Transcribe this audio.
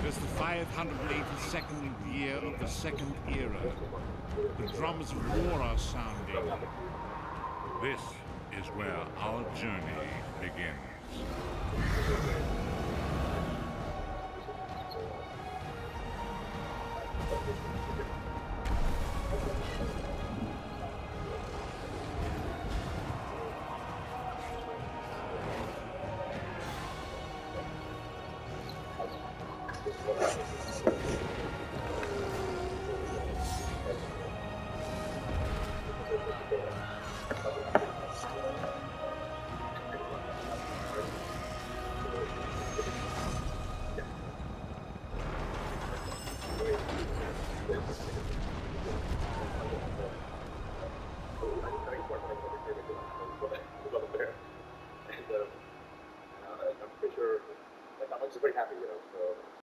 is the 582nd year of the Second Era. The drums of war are sounding. This is where our journey begins. I'm pretty sure, like, I'm actually pretty happy, you know, so